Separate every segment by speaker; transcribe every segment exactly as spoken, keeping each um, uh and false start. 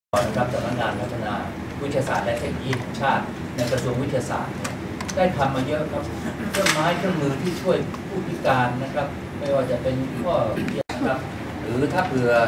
Speaker 1: นะครับสำนักงานพัฒนาวิทยาศาสตร์และเทคโนโลยีของชาติในกระทรวงวิทยาศาสตร์ได้ทำมาเยอะครับเครื่องไม้เครื่องมือที่ช่วยผู้พิการนะครับไม่ว่าจะเป็นข้อพิการนะครับหรือถ้าเผื่อ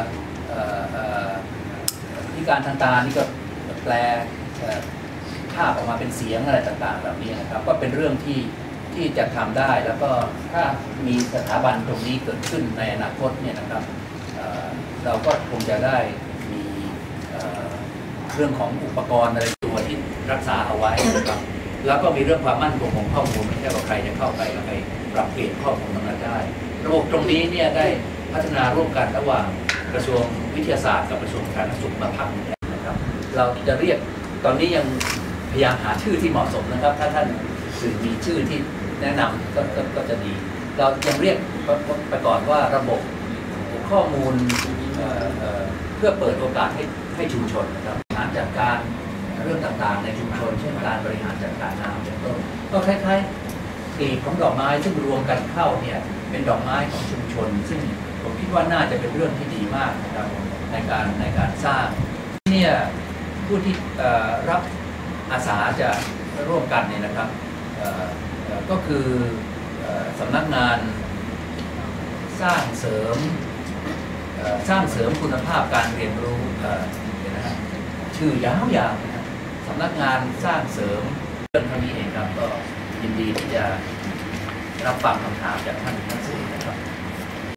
Speaker 1: พิการทางตานี่ก็แปลภาพออกมาเป็นเสียงอะไรต่างๆแบบนี้นะครับก็เป็นเรื่องที่ที่จะทำได้แล้วก็ถ้ามีสถาบันตรงนี้เกิดขึ้นในอนาคตเนี่ยนะครับเราก็คงจะได้มีเรื่องของอุปกรณ์อะไรตัวที่รักษาเอาไว้นะครับแล้วก็มีเรื่องความมั่นคงของข้อมูลไม่ใช่ว่าใครจะเข้าไปแล้วไปปรับเปลี่ยนข้อมูลตรงนั้นได้ระบบตรงนี้เนี่ยได้พัฒนาร่วมกันระหว่างกระทรวงวิทยาศาสตร์กับกระทรวงสาธารณสุขมาพักหนึ่งนะครับเราจะเรียกตอนนี้ยังพยายามหาชื่อที่เหมาะสมนะครับถ้าท่านสื่อมีชื่อที่แนะนำก็ก็จะดีเรายังเรียกไปก่อนว่าระบบข้อมูลเพื่อเปิดโอกาสให้ให้ชุมชนนะครับบริหารจัดการเรื่องต่างๆในชุมชนเช่นการบริหารจัดการน้ำเป็นต้นก็คล้ายๆกลีบของดอกไม้ซึ่งรวมกันเข้าเนี่ยเป็นดอกไม้ของชุมชนซึ่งผมคิดว่าน่าจะเป็นเรื่องที่ดีมากนะครับในการในการสร้างเนี่ยผู้ที่รับอาสาจะร่วมกันเนี่ยนะครับก็คือสำนักงานสร้างเสริมสร้างเสริมคุณภาพการเรียนรู้นะชื่อยาวๆนะสำนักงานสร้างเสริมเรื่องเท่านี้เองครับก็ยินดีที่จะรับฟังคำถามจากท่านทั้งสี่